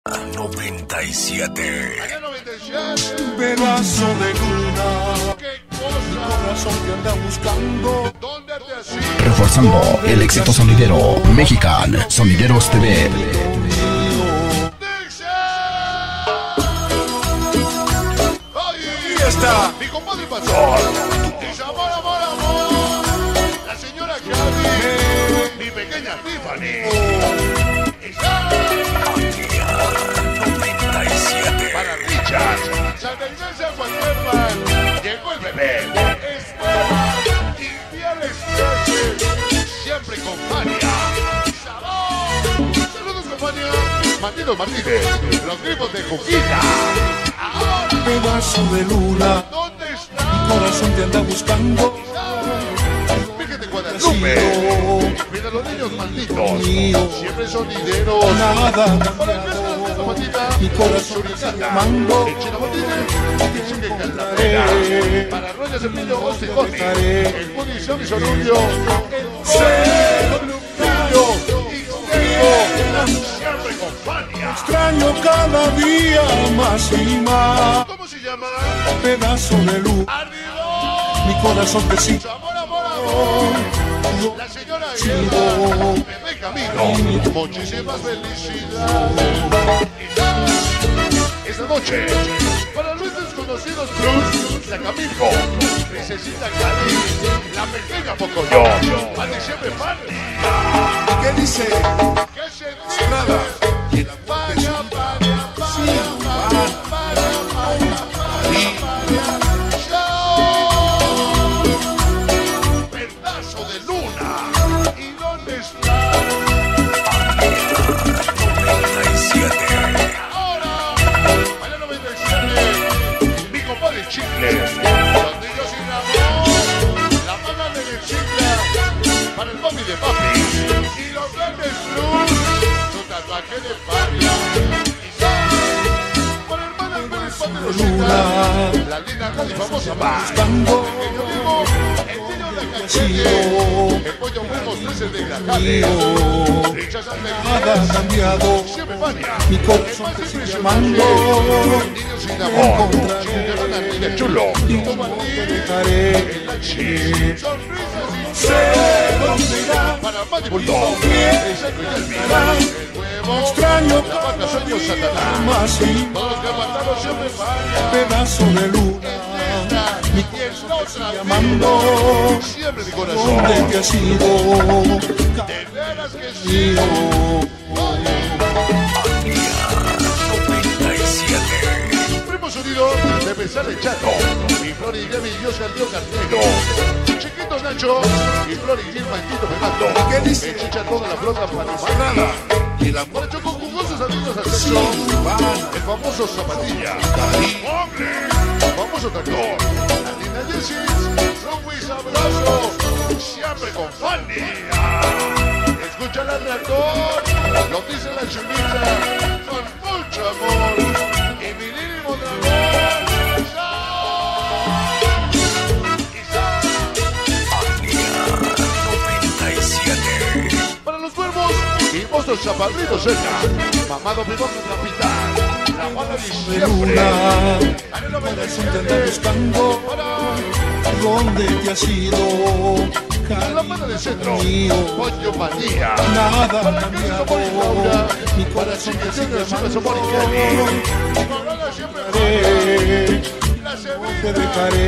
97. Pedazo de luna, qué cosa, corazón que anda buscando. ¿Dónde te has ido? Reforzando el éxito sonidero Mexican Sonideros TV. Ahí está, mi compadre pasó. Dice amor, amor, amor. La señora Gaby, mi pequeña Tiffany. Para Richard, Santa Iglesia Guatemala, llegó el bebé, Esteban, Inviales Sánchez, siempre con Fania. Saludos con Fania, Martínez Martínez, los grifos de Juquita. Ahora, pedazo de luna, ¿dónde está? Mi corazón te anda buscando. Virgen de Guadalupe, mira los niños malditos, siempre sonideros. Nada, para que mi corazón está llamando. El Chino Martínez, el Chique Calderera, para Royas Emilio Ostigoni, el Puni Sammy Sorullo, el Cero Blumillo, siempre con Fania. Extraño cada día más y más. ¿Cómo se llama? Pedazo de luz. ¡Arriba! Mi corazón te sigue. Amor, amor, amor. La señora Guerra, bebé Camino, muchísimas felicidades. Esta noche, para los desconocidos Cruz, la Camino, necesita Cali, la pequeña Pocoyo, para diciembre party. ¿Qué dice? ¿Qué se dice? Nada. Vaya, vaya, vaya, vaya, vaya, vaya, vaya. Pedazo de luna. ¿Y dónde está? 97. Ahora, para 97, mi compadre Chicle. Los niños sin amor, la mano de Chicle, para el papi de papi. Y los grandes Cruz, su tatuaje de Fania. Para el hermano Pérez Patrocita, la linda y famosa más. El pequeño vivo, el niño de Cachete, el pollo huevos 13 de Grajales. Richard Santa Iglesia, cambiado. Siempre Fania. Mi corazón te sigue llamando. Niños sin amor, Chiquitana Niña Chulo. Y como al niño, el Lachi. Sonrisas sinceras. Para Mati Bulldog, el Seco y el Mira. El huevo, extraño, la banda Sueños Satanás. Todos los que han matado siempre Fania. Pedazo de luna. Mi corazón te sigue llamando. Siempre mi corazón. ¿Dónde te has ido? De veras que sí. 97. Primo sonido de pesar de Chato. Y Flor y Gemi y Oscar Dio Cartero. Chiquitos Nacho y Flor y Gilma y Tito Fernando. ¿Qué dice? Chicha toda la flota para nada. Y la Moracho con jugosos amigos al sexo. El famoso Zapatilla. ¡Hombre! Famoso Tractor. La linda Jessie. Son sabroso. Siempre con Fania. Escucha al Tractor. Lo dice la chimita. Con mucho amor. Y mi mínimo dragón. Para los cuervos y monstruos chaparritos cerca. Mamado pibón de capitán. La bala de siempre. Anhelo me buscando. ¿Dónde te has ido? La mano del centro. Pollo Manía. Nada ha cambiado. Mi corazón te sigue llamando. Te dejaré.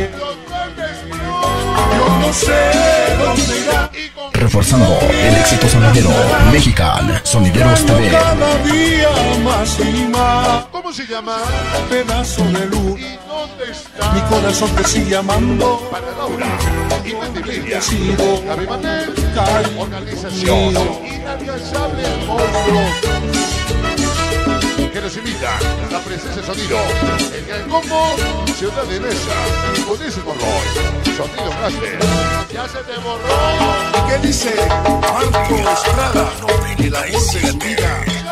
Yo no sé dónde irá. Reforzando el éxito sonidero Mexican Sonideros TV. Cada día más y más. ¿Cómo se llama? Pedazo de luz. ¿Y dónde está? Mi corazón te sigue llamando. Para Laura y Vendividia. Gaby Manel, organización inalcanzable monstruo. Que nos invita la presencia de sonido. El Gran Combo, Ciudad de Nesa, Ulises Morroy, Sonido Caster. Ya se te borró. ¿Qué dice? Marco Estrada, y la voz de su vida.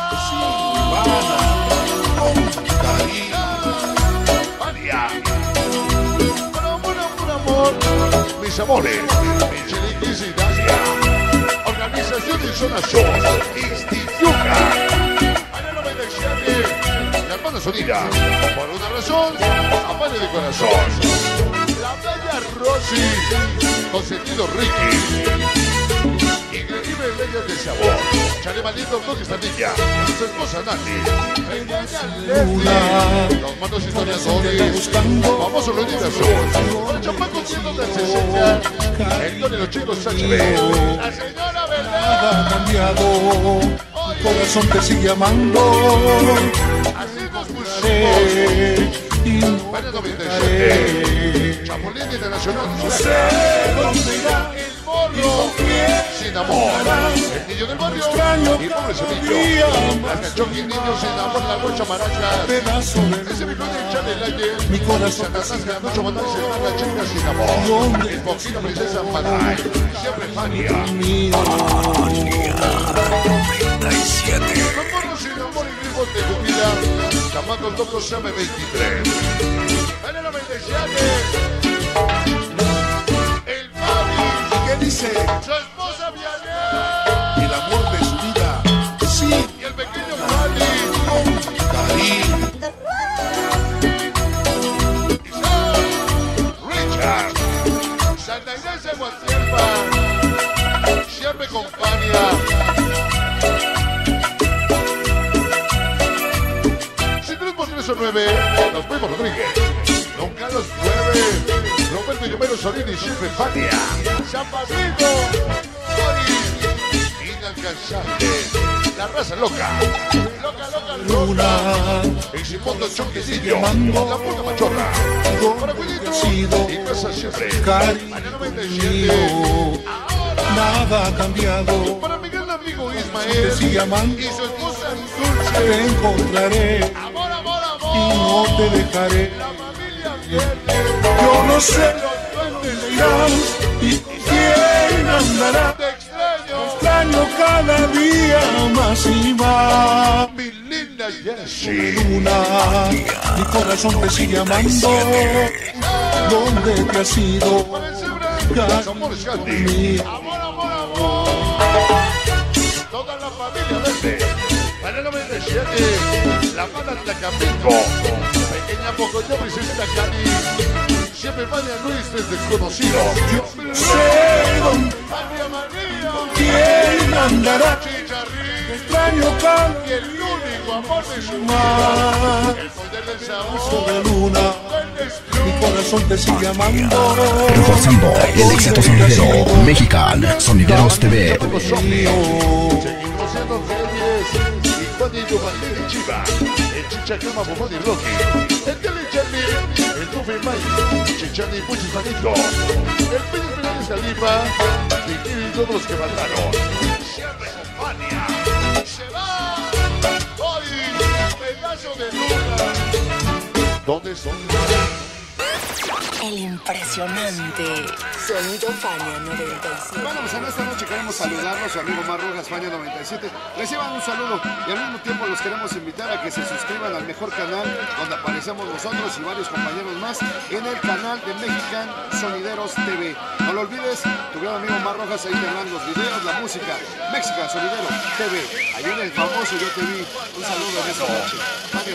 Fania. Por amor, mis amores, Michelitis y Dacia. Organización de Zona Show, Instituca. 97, la hermana Sonida. Por una razón, Amane de corazón. La bella Rosy, con sentido Ricky. Increíble bella de sabor. Chale maldito toque esta niña. Su esposa Nati. Pequeña Leslie. Los manos historiadores. Famoso lo universo. Con el chapaco cientos del 60. El Tony los chicos HB. La señora Nada ha Belén. cambiado, mi corazón te sigue amando. Así nos pusimos. Y no Baño 97. Chapulín Internacional. dónde irá. El morro. Sin amor. El niño del barrio. Y pobre semillo. La cachón y niño sin amor. La gocha maraca. Pedazo Ese de mi de echar el aire. mi corazón Satanás que mucho matar se va la chica sin amor. El poquito princesa Manay. Siempre Fania. mío. Con morro sin amor y grifos de comida. Chamaco toco se llama 23. Vale 97. El Fabi. ¿Qué dice? Su esposa Vianney. El amor de su vida. Sí, Y el pequeño Fabi. Darío. Richard. Santa Inés de Guatielpa. Siempre compañía. Si 3 por 3 son 9, los Primos Rodríguez. Don Carlos 9. Roberto Llovero Solín y siempre Fania. San Pablito. Ori. Inalcanzable. La raza loca. Loca. Luna. El Simondo Choquecillo. La puta machorra. Para Cuidito. Y casa siempre. Mañana 97. Mío. Nada ha cambiado, Para mi gran amigo te Ismael. sigue amando. Y su esposa Te Dulce. encontraré Amor, y no te dejaré. La familia Verde. Yo no sé Los duendes dónde irás y con quién andarás. te extraño. Extraño cada día más y más. Mi linda Jessie. Luna, mi corazón te sigue amando. ¿Dónde te has ido? Para el Zebra. Amor Shandy. Amor. Toda la familia Verde. Para el 97. La mala Tacamico. Pequeña Pocoyo, Princesa Cali. Siempre María Luis es desconocido. Sé dónde, María. quién andará. Chicharrín. Extraño cada Y el único amor de su vida. más. El poder del sabor. Sobre Luna, Duendes mi Club. corazón te sigue amando. Reforzando el éxito sonidero Mexican Sonideros TV. Seguimos siendo reyes. Y Juan y Giovanni y Chiva. El Chichacama, Bomón y Rocky. El Tele Charlie. El Tufi Mike. Chichani y Puchi Juanito. El Peña Peña Saliva. Y todos los que mataron. Siempre compañía. Se va. Hoy. Pedazo de luna. ¿Dónde son? El impresionante Sonido Fania 97. Bueno, pues en esta noche queremos saludarlos, su amigo Mar Rojas, Fania 97. Reciban un saludo y al mismo tiempo los queremos invitar a que se suscriban al mejor canal donde aparecemos nosotros y varios compañeros más en el canal de Mexican Sonideros TV. No lo olvides, tu gran amigo Mar Rojas ahí te dan los videos, la música. Mexican Sonidero TV. Ahí en el famoso Yo Te Vi. Un saludo en esta noche. Fania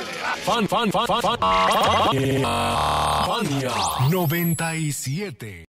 97. Fania 97.